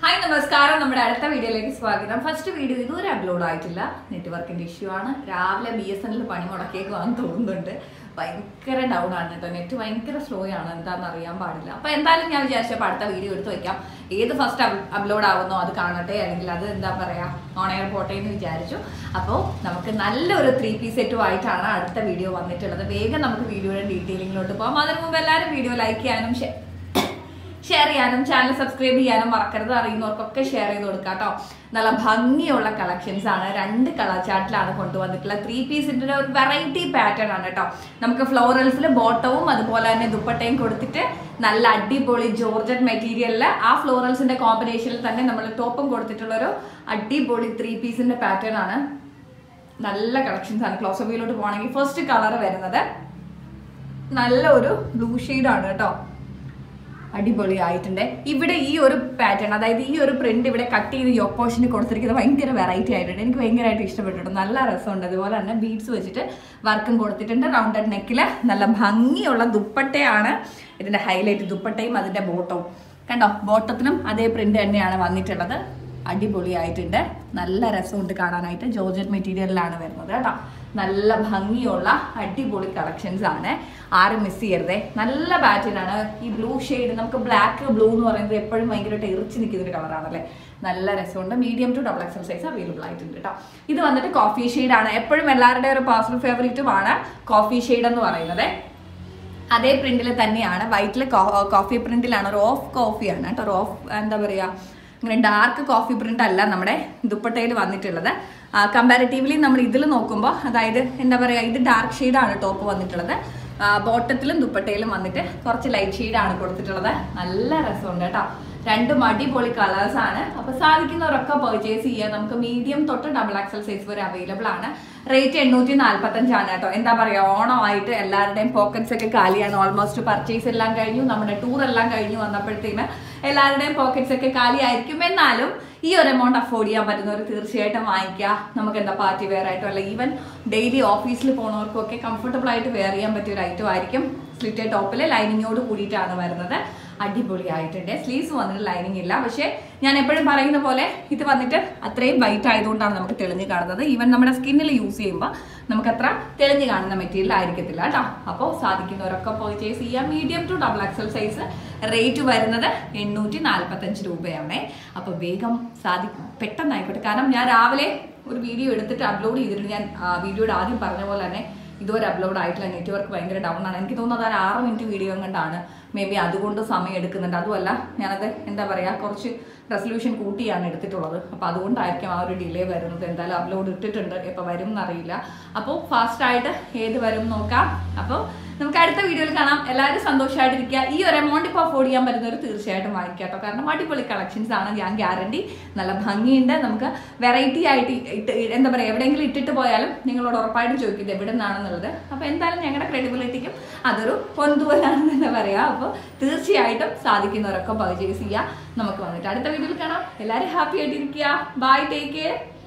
Hi നമസ്കാരം. നമ്മുടെ അടുത്ത വീഡിയോയിലേക്ക് സ്വാഗതം. ഫസ്റ്റ് വീഡിയോ ഇതുവരെ അപ്ലോഡ് ആയിട്ടില്ല. നെറ്റ്വർക്കിന്റെ ഇഷ്യൂ ആണ്. രാവിലെ BSNL പണി മുടക്കിയേക്കുവാന്ന് തോന്നുന്നുണ്ട്. ഭയങ്കര ഡൗൺ ആണ് കേട്ടോ. നെറ്റ് ഭയങ്കര സ്ലോ ആണ്, എന്താണെന്ന് അറിയാൻ പാടില്ല. അപ്പൊ എന്തായാലും ഞാൻ വിചാരിച്ചപ്പോൾ അടുത്ത വീഡിയോ എടുത്ത് വെക്കാം. ഏത് ഫസ്റ്റ് അപ്ലോഡ് ആവുന്നോ അത് കാണട്ടെ, അല്ലെങ്കിൽ അത് എന്താ പറയാ ഓൺ എയർ പോട്ടെ എന്ന് വിചാരിച്ചു. അപ്പോൾ നമുക്ക് നല്ലൊരു 3-piece സെറ്റും ആയിട്ടാണ് അടുത്ത വീഡിയോ വന്നിട്ടുള്ളത്. വേഗം നമുക്ക് വീഡിയോയുടെ ഡീറ്റെയിലിങ്ങിലോട്ട് പോകാം. അതിന് മുമ്പ് എല്ലാവരും വീഡിയോ ലൈക്ക് ചെയ്യാനും ഷെയർ ചെയ്യാനും ചാനൽ സബ്സ്ക്രൈബ് ചെയ്യാനും മറക്കരുത്. അറിയുന്നവർക്കൊക്കെ ഷെയർ ചെയ്ത് കൊടുക്കാം കേട്ടോ. നല്ല ഭംഗിയുള്ള കളക്ഷൻസ് ആണ്. 2 കളർ ചാർട്ടിലാണ് കൊണ്ടുവന്നിട്ടുള്ളത്. 3-piece ഒരു വെറൈറ്റി പാറ്റേൺ ആണ് കേട്ടോ. നമുക്ക് ഫ്ലോറൽസിൽ ബോട്ടവും അതുപോലെ തന്നെ ദുപ്പട്ടയും കൊടുത്തിട്ട് നല്ല അടിപൊളി ജോർജറ്റ് മെറ്റീരിയലില് ആ ഫ്ലോറൽസിന്റെ കോമ്പിനേഷനിൽ തന്നെ നമ്മൾ ടോപ്പും കൊടുത്തിട്ടുള്ള ഒരു അടിപൊളി 3-piece പാറ്റേൺ ആണ്. നല്ല കളക്ഷൻസ് ആണ്. ക്ലോസ് അപ്പിലോട്ട് പോകണമെങ്കിൽ ഫസ്റ്റ് കളർ വരുന്നത് നല്ല ഒരു ബ്ലൂ ഷെയ്ഡ് ആണ് കേട്ടോ. അടിപൊളി ആയിട്ടുണ്ട്. ഇവിടെ ഈ ഒരു പാറ്റേൺ, അതായത് ഈ ഒരു പ്രിന്റ് ഇവിടെ കട്ട് ചെയ്ത് യോക്ക് പോർഷന് കൊടുത്തിരിക്കുന്നത് ഭയങ്കര വെറൈറ്റി ആയിട്ടുണ്ട്. എനിക്ക് ഭയങ്കരമായിട്ട് ഇഷ്ടപ്പെട്ടിട്ടുണ്ട്. നല്ല രസമുണ്ട്. അതുപോലെ തന്നെ ബീഡ്സ് വെച്ചിട്ട് വർക്കും കൊടുത്തിട്ടുണ്ട്. റൗണ്ടഡ് നെക്കില് നല്ല ഭംഗിയുള്ള ദുപ്പട്ടയാണ് ഇതിന്റെ ഹൈലൈറ്റ്. ദുപ്പട്ടയും അതിന്റെ ബോട്ടവും കണ്ടോ. ബോട്ടത്തിനും അതേ പ്രിന്റ് തന്നെയാണ് വന്നിട്ടുള്ളത്. അടിപൊളിയായിട്ടുണ്ട്. നല്ല രസമുണ്ട് കാണാനായിട്ട്. ജോർജറ്റ് മെറ്റീരിയലിലാണ് വരുന്നത് കേട്ടോ. നല്ല ഭംഗിയുള്ള അടിപൊളി കളക്ഷൻസ് ആണ്. ആരും മിസ് ചെയ്യരുതേ. നല്ല പാറ്റേൺ ആണ്. ഈ ബ്ലൂ ഷെയ്ഡ്, നമുക്ക് ബ്ലാക്ക് ബ്ലൂ എന്ന് പറയുന്നത് എപ്പോഴും ഭയങ്കരമായിട്ട് ഇറിച്ച് നിൽക്കുന്ന ഒരു കളറാണല്ലേ. നല്ല രസമുണ്ട്. Medium to XXL size available ആയിട്ടുണ്ട് കേട്ടോ. ഇത് വന്നിട്ട് കോഫി ഷെയ്ഡ് ആണ്. എപ്പോഴും എല്ലാവരുടെയും ഒരു പേഴ്സണൽ ഫേവറേറ്റുമാണ് കോഫി ഷെയ്ഡ് എന്ന് പറയുന്നത്. അതേ പ്രിന്റിൽ തന്നെയാണ്. വൈറ്റിൽ കോഫി പ്രിന്റിലാണ്. ഒരു ഓഫ് കോഫിയാണ് കേട്ടോ. ഒരു ഓഫ് എന്താ പറയുക, ഇങ്ങനെ ഡാർക്ക് കോഫി പ്രിന്റ് അല്ല നമ്മുടെ ദുപ്പട്ടയിൽ വന്നിട്ടുള്ളത്. കമ്പാരിറ്റീവ്ലി നമ്മൾ ഇതിൽ നോക്കുമ്പോൾ, അതായത് എന്താ പറയുക, ഇത് ഡാർക്ക് ഷെയ്ഡാണ് ടോപ്പ് വന്നിട്ടുള്ളത്. ബോട്ടത്തിലും ദുപ്പട്ടയിലും വന്നിട്ട് കുറച്ച് ലൈറ്റ് ഷെയ്ഡാണ് കൊടുത്തിട്ടുള്ളത്. നല്ല രസമുണ്ട് കേട്ടോ. 2 അടിപൊളി കളേഴ്സ് ആണ്. അപ്പൊ സാധിക്കുന്നവരൊക്കെ പർച്ചേസ് ചെയ്യുക. നമുക്ക് മീഡിയം തൊട്ട് XXL സൈസ് വരെ അവൈലബിൾ ആണ്. റേറ്റ് 845 ആണ് കേട്ടോ. എന്താ പറയാ, ഓണമായിട്ട് എല്ലാവരുടെയും പോക്കറ്റ്സ് ഒക്കെ കാലിയാണ്. ഓൾമോസ്റ്റ് പർച്ചേസ് എല്ലാം കഴിഞ്ഞു. നമ്മുടെ ടൂർ എല്ലാം കഴിഞ്ഞു വന്നപ്പോഴത്തേന് എല്ലാവരുടെയും പോക്കറ്റ്സ് ഒക്കെ കാലിയായിരിക്കും. എന്നാലും ഈ ഒരു എമൗണ്ട് അഫോർഡ് ചെയ്യാൻ പറ്റുന്നവർ തീർച്ചയായിട്ടും വാങ്ങിക്കുക. നമുക്ക് എന്താ പാർട്ടി വെയർ ആയിട്ടോ അല്ല ഈവൻ ഡെയിലി ഓഫീസിൽ പോകുന്നവർക്കും ഒക്കെ കംഫർട്ടബിൾ ആയിട്ട് വെയർ ചെയ്യാൻ പറ്റിയ ഒരു ഐറ്റം ആയിരിക്കും. സ്ലിറ്റ് ടോപ്പിൽ ലൈനിങ്ങോട് കൂടിയിട്ടാണ് വരുന്നത്. അടിപൊളിയായിട്ടുണ്ട്. സ്ലീവ്സ് വന്നിട്ട് ലൈനിങ് ഇല്ല. പക്ഷേ ഞാൻ എപ്പോഴും പറയുന്ന പോലെ ഇത് വന്നിട്ട് അത്രയും വൈറ്റ് ആയതുകൊണ്ടാണ് നമുക്ക് തെളിഞ്ഞ് കാണുന്നത്. ഈവൻ നമ്മുടെ സ്കിന്നിൽ യൂസ് ചെയ്യുമ്പോൾ നമുക്ക് അത്ര തെളിഞ്ഞ് കാണുന്ന മെറ്റീരിയൽ ആയിരിക്കത്തില്ല കേട്ടോ. അപ്പോൾ സാധിക്കുന്നവരൊക്കെ പർച്ചേസ് ചെയ്യാം. Medium to XXL size rate വരുന്നത് 845 രൂപയാണ്. അപ്പോൾ വേഗം പെട്ടെന്നായിക്കോട്ടെ. കാരണം ഞാൻ രാവിലെ ഒരു വീഡിയോ എടുത്തിട്ട് അപ്ലോഡ് ചെയ്തിട്ടുണ്ട്. ഞാൻ വീഡിയോയുടെ ആദ്യം പറഞ്ഞ പോലെ തന്നെ ഇതുവരെ അപ്ലോഡ് ആയിട്ടില്ല. നെറ്റ്വർക്ക് ഭയങ്കര ഡൗൺ ആണ്. എനിക്ക് തോന്നുന്നത് അത് 6 മിനിറ്റ് വീഡിയോ കണ്ടാണ്. മേ ബി അതുകൊണ്ട് സമയം എടുക്കുന്നുണ്ട്. അതുമല്ല, ഞാനത് എന്താ പറയുക, കുറച്ച് റെസൊല്യൂഷൻ കൂട്ടിയാണ് എടുത്തിട്ടുള്ളത്. അപ്പോൾ അതുകൊണ്ടായിരിക്കും ആ ഒരു ഡിലേ വരുന്നത്. എന്തായാലും അപ്ലോഡ് ഇട്ടിട്ടുണ്ട്. എപ്പോൾ വരും എന്നറിയില്ല. അപ്പോൾ ഫാസ്റ്റായിട്ട് ഏത് വരും നോക്കാം. അപ്പോൾ നമുക്ക് അടുത്ത വീഡിയോയിൽ കാണാം. എല്ലാവരും സന്തോഷമായിട്ടിരിക്കുക. ഈ ഒരു എമൗണ്ട് ഇപ്പോൾ അഫോർഡ് ചെയ്യാൻ പറ്റുന്നവർ തീർച്ചയായിട്ടും വാങ്ങിക്കുക കേട്ടോ. കാരണം അടിപൊളി കളക്ഷൻസ് ആണ്. ഞാൻ ഗ്യാരണ്ടി. നല്ല ഭംഗിയുണ്ട്. നമുക്ക് വെറൈറ്റി ആയിട്ട് എന്താ പറയുക, എവിടെയെങ്കിലും ഇട്ടിട്ട് പോയാലും നിങ്ങളോട് ഉറപ്പായിട്ടും ചോദിക്കുന്നത് എവിടെ നിന്നാണെന്നുള്ളത്. അപ്പോൾ എന്തായാലും ഞങ്ങളുടെ ക്രെഡിബിലിറ്റിക്കും അതൊരു പൊന്തുവലാണെന്ന് തന്നെ പറയാം. അപ്പോൾ തീർച്ചയായിട്ടും സാധിക്കുന്നവരൊക്കെ പർച്ചേസ് ചെയ്യുക. നമുക്ക് വന്നിട്ട് അടുത്ത വീഡിയോയിൽ കാണാം. എല്ലാവരും ഹാപ്പി ആയിട്ടിരിക്കുക. Bye, take care.